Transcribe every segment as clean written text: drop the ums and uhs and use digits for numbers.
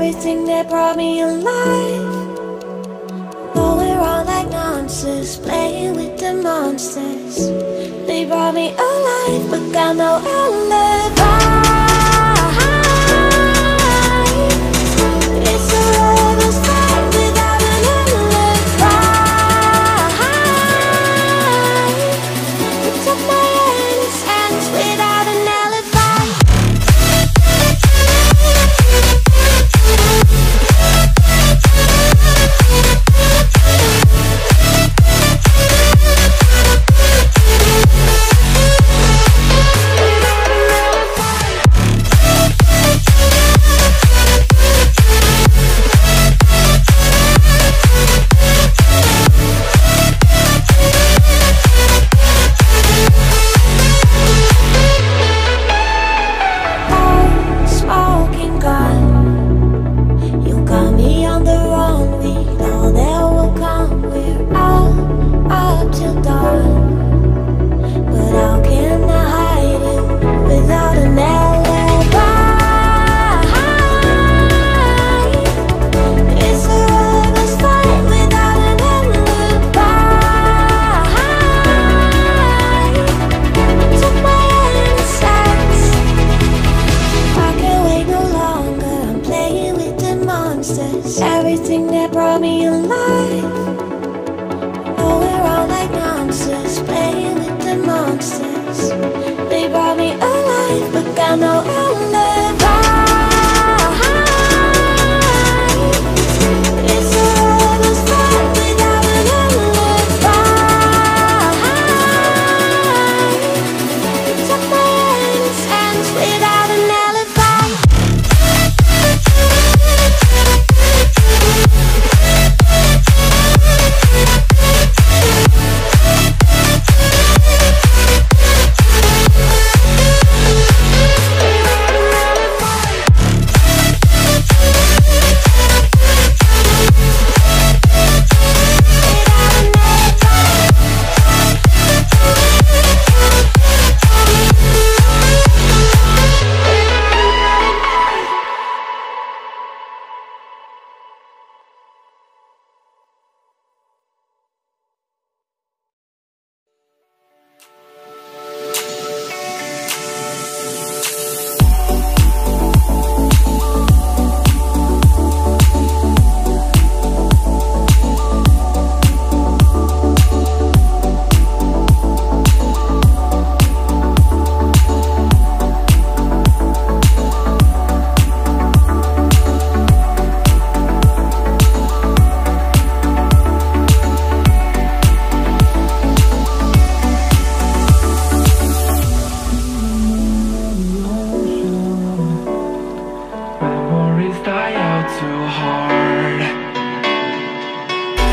everything that brought me alive. Though we're all like monsters, playing with the monsters. They brought me alive, but got no alibi. It's a lover's fight without an alibi. You took my innocence without an alibi. Everything that brought me alive. Oh, we're all like monsters, playing with the monsters. They brought me alive, but got no alibi. It's a lover's fight without an alibi. You took my innocence without an alibi.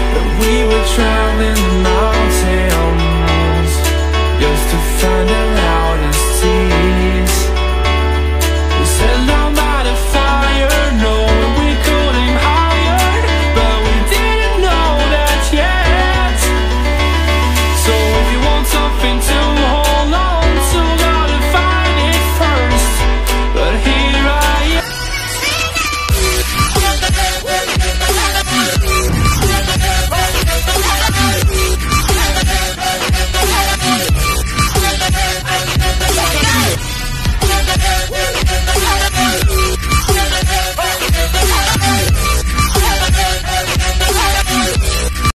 We were traveling the mountains just to find a light.